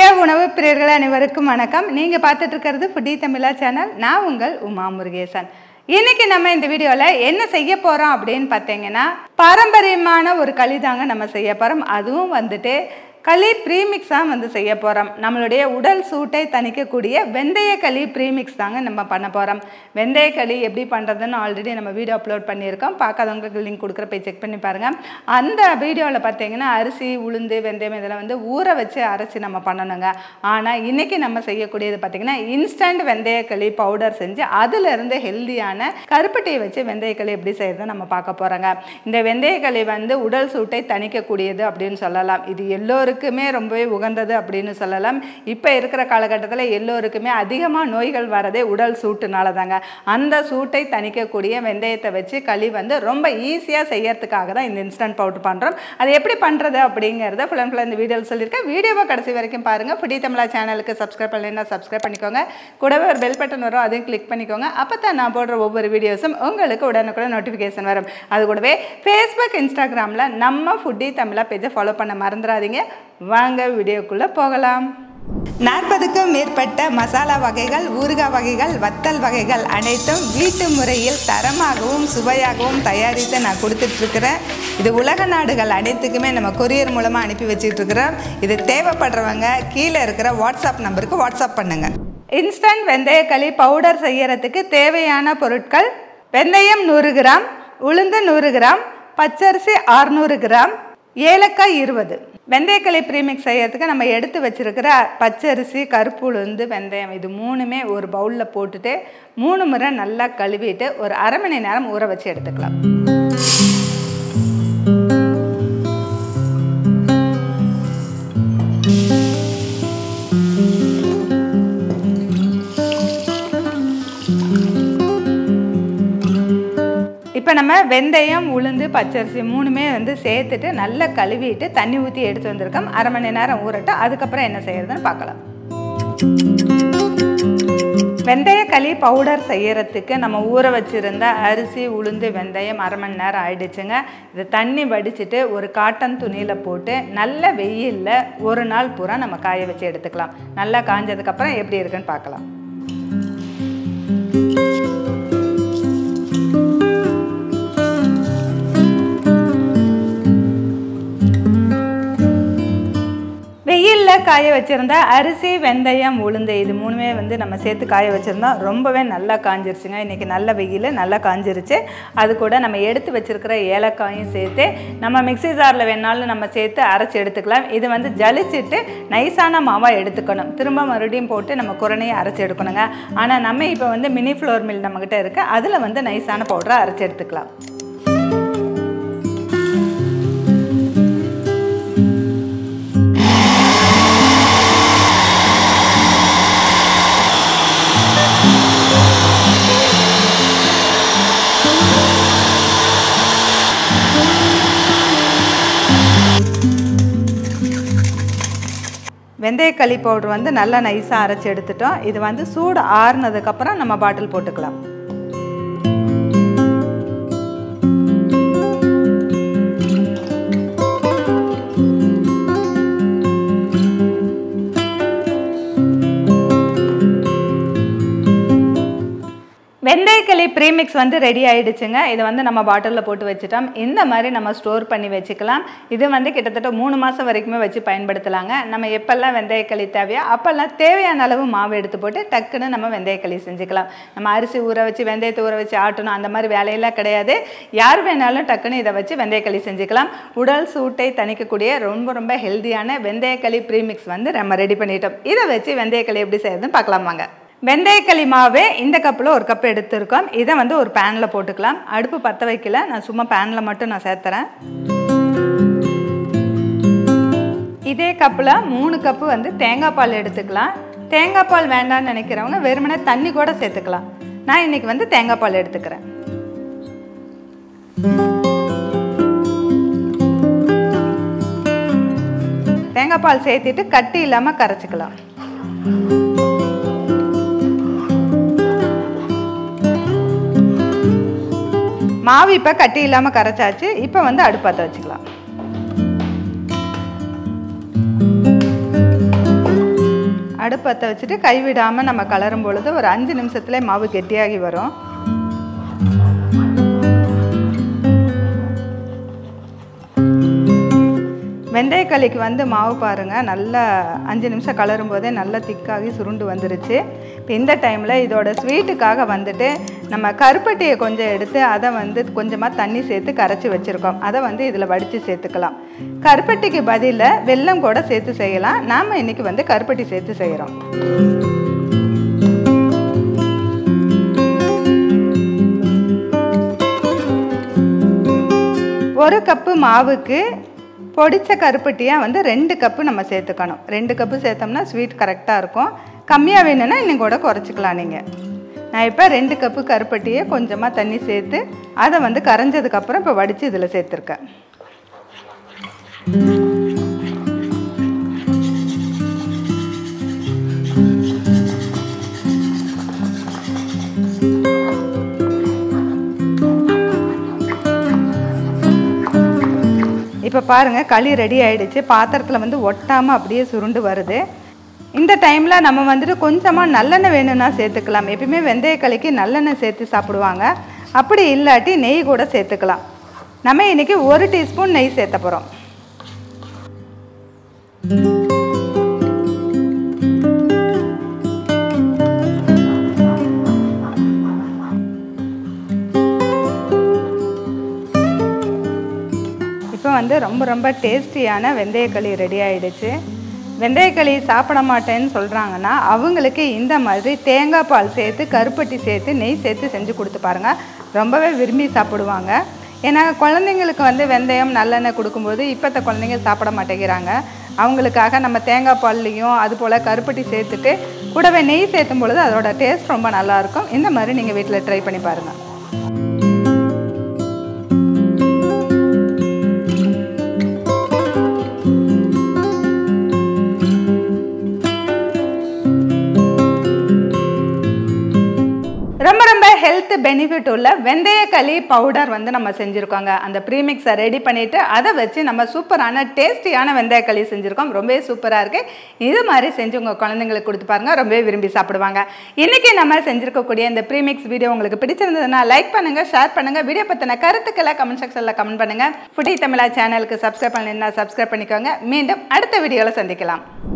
உணவு பிரியர்கள் அனைவருக்கும் வணக்கம். நீங்க பார்த்துட்டு இருக்கிறது ஃபுட்டி தமிழா சேனல். நான் உங்கள் உமா முருகேசன். இன்னைக்கு நம்ம இந்த வீடியோல என்ன செய்ய போறோம் அப்படின்னு பார்த்தீங்கன்னா, பாரம்பரியமான ஒரு களி தாங்க நம்ம செய்ய போறோம். அதுவும் வந்துட்டு களி ப்ரீமிக்ஸாக செய்ய போகிறோம். நம்மளுடைய உடல் சூட்டை தணிக்கக்கூடிய வெந்தய களி ப்ரீமிக்ஸ் தாங்க நம்ம பண்ண போகிறோம். வெந்தய களி எப்படி பண்ணுறதுன்னு ஆல்ரெடி நம்ம வீடியோ அப்லோட் பண்ணியிருக்கோம். பார்க்காதவங்களுக்கு லிங்க் கொடுக்குற போய் செக் பண்ணி பாருங்கள். அந்த வீடியோவில் பார்த்தீங்கன்னா அரிசி, உளுந்து, வெந்தயம் இதெல்லாம் ஊற வச்சு அரைச்சி நம்ம பண்ணணுங்க. ஆனால் இன்றைக்கி நம்ம செய்யக்கூடியது பார்த்திங்கன்னா இன்ஸ்டன்ட் வெந்தய களி பவுடர் செஞ்சு அதிலிருந்து ஹெல்தியான கருப்பட்டியை வச்சு வெந்தய களி எப்படி செய்யறதை நம்ம பார்க்க போகிறோங்க. இந்த வெந்தய களி உடல் சூட்டை தணிக்கக்கூடியது அப்படின்னு சொல்லலாம். இது எல்லோருக்கும் ரொம்பவே உகந்தது அப்படின்னு சொல்லலாம். இப்போ இருக்கிற காலகட்டத்தில் எல்லோருக்குமே அதிகமாக நோய்கள் வரதே உடல் சூட்டுனால தாங்க. அந்த சூட்டை தணிக்கக்கூடிய வெந்தயத்தை வச்சு களி ரொம்ப ஈஸியாக செய்யறதுக்காக தான் இந்த இன்ஸ்டன்ட் பவுடர் பண்ணுறோம். அது எப்படி பண்ணுறது அப்படிங்கிறத ஃபுல் அண்ட் ஃபுல்லாக இந்த வீடியோவில் சொல்லியிருக்கேன். வீடியோவை கடைசி வரைக்கும் பாருங்கள். ஃபுட்டி தமிழா சேனலுக்கு சப்ஸ்கிரைப் பண்ணலைன்னா சப்ஸ்கிரைப் பண்ணிக்கோங்க. கூடவே ஒரு பெல் பட்டன் வரும், அதையும் கிளிக் பண்ணிக்கோங்க. அப்போ தான் நான் போடுற ஒவ்வொரு வீடியோஸும் உங்களுக்கு உடனுக்குடன் நோட்டிஃபிகேஷன் வரும். அது கூடவே ஃபேஸ்புக், இன்ஸ்டாகிராமில் நம்ம ஃபுட்டி தமிழா பேஜை ஃபாலோ பண்ண மறந்துடாதீங்க. வாங்க வீடியோக்குள்ளே போகலாம். 40க்கும் மேற்பட்ட மசாலா வகைகள், ஊறுகாய் வகைகள், வத்தல் வகைகள் அனைத்தும் வீட்டு முறையில் தரமாகவும் சுவையாகவும் தயாரித்து நான் கொடுத்துட்ருக்கிறேன். இது உலக நாடுகள் அனைத்துக்குமே நம்ம கொரியர் மூலமாக அனுப்பி வச்சுட்ருக்கிறோம். இது தேவைப்படுறவங்க கீழே இருக்கிற வாட்ஸ்அப் நம்பருக்கு வாட்ஸ்அப் பண்ணுங்கள். இன்ஸ்டன்ட் வெந்தய களி பவுடர் செய்யறதுக்கு தேவையான பொருட்கள்: வெந்தயம் 100 கிராம், உளுந்து 100 கிராம், பச்சரிசி 600 கிராம், ஏலக்காய் 20. வெந்தயக்களி ப்ரீமிக்ஸ் செய்யறதுக்கு நம்ம எடுத்து வச்சிருக்கிற பச்சரிசி, கருப்பு உளுந்து, வெந்தயம் இது மூணுமே ஒரு பவுலில் போட்டுட்டு 3 முறை நல்லா கழுவிட்டு ஒரு அரை மணி நேரம் ஊற வச்சு எடுத்துக்கலாம். இப்போ நம்ம வெந்தயம், உளுந்து, பச்சரிசி மூணுமே சேர்த்துட்டு நல்லா கழுவிட்டு தண்ணி ஊற்றி எடுத்து வந்திருக்கோம். அரை மணி நேரம் ஊறட்டும். அதுக்கப்புறம் என்ன செய்யறதுன்னு பார்க்கலாம். வெந்தய களி பவுடர் செய்யறதுக்கு நம்ம ஊற வச்சுருந்த அரிசி, உளுந்து, வெந்தயம் அரை மணி நேரம் ஆயிடுச்சுங்க. இது தண்ணி வடிச்சிட்டு ஒரு காட்டன் துணியில் போட்டு நல்ல வெயிலில் ஒரு நாள் பூரா நம்ம காய வச்சு எடுத்துக்கலாம். நல்லா காஞ்சதுக்கப்புறம் எப்படி இருக்குன்னு பார்க்கலாம். வெயிலில் காய வச்சுருந்தா அரிசி, வெந்தயம், உளுந்து இது மூணுமே நம்ம சேர்த்து காய வச்சுருந்தோம். ரொம்பவே நல்லா காஞ்சிருச்சுங்க. இன்றைக்கி நல்ல வெயில் நல்லா காஞ்சிருச்சு. அது கூட நம்ம எடுத்து வச்சுருக்கிற ஏலக்காயும் சேர்த்து நம்ம மிக்ஸி ஜாரில் வேணாலும் நம்ம சேர்த்து அரைச்சி எடுத்துக்கலாம். இது ஜலிச்சிட்டு நைஸான மாவாக எடுத்துக்கணும். திரும்ப மறுபடியும் போட்டு நம்ம குரணையை அரைச்சி எடுக்கணுங்க. ஆனால் நம்ம இப்போ மினி ஃப்ளோர் மில் நம்மக்கிட்ட இருக்குது. அதில் நைஸான பவுடரை அரைச்சி எடுத்துக்கலாம். வெந்தய களி பவுடர் நல்லா நைஸாக அரைச்சி எடுத்துட்டோம். இது சூடு ஆறுனதுக்கப்புறம் நம்ம பாட்டில் போட்டுக்கலாம். வெந்தய களி ப்ரீமிக்ஸ் ரெடி ஆகிடுச்சுங்க. இது நம்ம பாட்டிலில் போட்டு வச்சுட்டோம். இந்த மாதிரி நம்ம ஸ்டோர் பண்ணி வச்சுக்கலாம். இது கிட்டத்தட்ட 3 மாதம் வரைக்குமே வச்சு பயன்படுத்தலாங்க. நம்ம எப்போல்லாம் வெந்தய களி தேவையோ அப்போல்லாம் தேவையான அளவு மாவு எடுத்து போட்டு டக்குன்னு நம்ம வெந்தய களி செஞ்சுக்கலாம். நம்ம அரிசி ஊற வச்சு வெந்தயத்தை ஊற வச்சு ஆட்டணும் அந்த மாதிரி வேலையெல்லாம் கிடையாது. யார் வேணாலும் டக்குன்னு இதை வச்சு வெந்தய களி செஞ்சுக்கலாம். உடல் சூட்டை தணிக்கக்கூடிய ரொம்ப ஹெல்தியான வெந்தய களி ப்ரீமிக்ஸ் நம்ம ரெடி பண்ணிட்டோம். இதை வச்சு வெந்தய களி எப்படி செய்யறதுன்னு பார்க்கலாமாங்க. வெந்தய களி மாவு இந்த கப்பில் 1 கப் எடுத்துருக்கோம். இதை ஒரு பேனில் போட்டுக்கலாம். அடுப்பு பற்ற வைக்கல, நான் சும்மா பேனில் மட்டும் நான் சேர்த்துறேன். இதே கப்பில் 3 கப்பு தேங்காய் பால் எடுத்துக்கலாம். தேங்காய் பால் வேண்டாம்னு நினைக்கிறவங்க வெறுமனே தண்ணி கூட சேர்த்துக்கலாம். நான் இன்னைக்கு தேங்காய் பால் எடுத்துக்கிறேன். தேங்காய் பால் சேர்த்துட்டு கட்டி இல்லாமல் கரைச்சிக்கலாம். மாவு இப்போ கட்டி இல்லாமல் கரைச்சாச்சு. இப்போ அடுப்பு பற்ற வச்சுக்கலாம். அடுப்பு பற்ற வச்சுட்டு கைவிடாமல் நம்ம கலரும் பொழுது ஒரு 5 நிமிஷத்துல மாவு கெட்டியாகி வரும். வெந்தயக்களிக்கு வந்து மாவு பாருங்கள், நல்லா 5 நிமிஷம் கலரும் போதே நல்லா திக்காகி சுருண்டு வந்துருச்சு. இப்போ இந்த டைமில் இதோட ஸ்வீட்டுக்காக வந்துட்டு நம்ம கருப்பட்டியை கொஞ்சம் எடுத்து அதை வந்து கொஞ்சமாக தண்ணி சேர்த்து கரைச்சி வச்சுருக்கோம். அதை வந்து இதில் வடித்து சேர்த்துக்கலாம். கருப்பட்டிக்கு பதிலாக வெல்லம் கூட சேர்த்து செய்யலாம். நாம் இன்றைக்கி வந்து கருப்பட்டி சேர்த்து செய்கிறோம். ஒரு கப்பு மாவுக்கு பொடிச்ச கருப்பட்டியாக வந்து 2 கப்பு நம்ம சேர்த்துக்கணும். 2 கப்பு சேர்த்தோம்னா ஸ்வீட் கரெக்டாக இருக்கும். கம்மியாக வேணும்னா இன்னும் கூட குறைச்சிக்கலாம் நீங்கள். நான் இப்போ 2 கப்பு கருப்பட்டியை கொஞ்சமாக தண்ணி சேர்த்து அதை வந்து கரைஞ்சதுக்கப்புறம் இப்போ வடித்து இதில் சேர்த்துருக்கேன். இப்போ பாருங்கள், களி ரெடி ஆகிடுச்சு. பாத்திரத்தில் வந்து ஒட்டாமல் அப்படியே சுருண்டு வருது. இந்த டைமில் நம்ம வந்துட்டு கொஞ்சமாக நல்லெண்ணெய் வேணும்னா சேர்த்துக்கலாம். எப்பயுமே வெந்தயக்களிக்கு நல்லெண்ணெய் சேர்த்து சாப்பிடுவாங்க. அப்படி இல்லாட்டி நெய் கூட சேர்த்துக்கலாம். நம்ம இன்றைக்கி 1 டீஸ்பூன் நெய் சேர்த்த போகிறோம். வந்து ரொம்ப டேஸ்டியான வெந்தயக்களி ரெடி ஆகிடுச்சு. வெந்தயக்களி சாப்பிட மாட்டேன்னு சொல்கிறாங்கன்னா அவங்களுக்கு இந்த மாதிரி தேங்காய் பால் சேர்த்து கருப்பட்டி சேர்த்து நெய் சேர்த்து செஞ்சு கொடுத்து பாருங்கள். ரொம்பவே விரும்பி சாப்பிடுவாங்க. ஏன்னா குழந்தைங்களுக்கு வந்து வெந்தயம் நல்லெண்ணெய் கொடுக்கும்போது இப்போத்த குழந்தைங்க சாப்பிட மாட்டேங்கிறாங்க. அவங்களுக்காக நம்ம தேங்காய் பால்லையும் அதுபோல் கருப்பட்டி சேர்த்துட்டு கூடவே நெய் சேர்த்தும் பொழுது அதோட டேஸ்ட் ரொம்ப நல்லாயிருக்கும். இந்த மாதிரி நீங்கள் வீட்டில் ட்ரை பண்ணி பாருங்கள். ரொம்ப ஹெல்த் பெனிஃபிட் உள்ள வெந்தயக்களி பவுடர் வந்து நம்ம செஞ்சுருக்கோங்க. அந்த ப்ரீமிக்ஸை ரெடி பண்ணிவிட்டு அதை வச்சு நம்ம சூப்பரான டேஸ்டியான வெந்தயக்களி செஞ்சுருக்கோம். ரொம்பவே சூப்பராக இருக்குது. இது மாதிரி செஞ்சு உங்கள் குழந்தைங்களுக்கு கொடுத்து பாருங்கள், ரொம்பவே விரும்பி சாப்பிடுவாங்க. இன்றைக்கி நம்ம செஞ்சுருக்கக்கூடிய இந்த ப்ரீமிக்ஸ் வீடியோ உங்களுக்கு பிடிச்சிருந்ததுன்னா லைக் பண்ணுங்கள், ஷேர் பண்ணுங்கள். வீடியோ பற்றின கருத்துக்களை கமெண்ட் செக்ஷனில் கமெண்ட் பண்ணுங்கள். ஃபுடி தமிழா சேனலுக்கு சப்ஸ்கிரைப் பண்ணினா சப்ஸ்கிரைப் பண்ணிக்கோங்க. மீண்டும் அடுத்த வீடியோவில் சந்திக்கலாம்.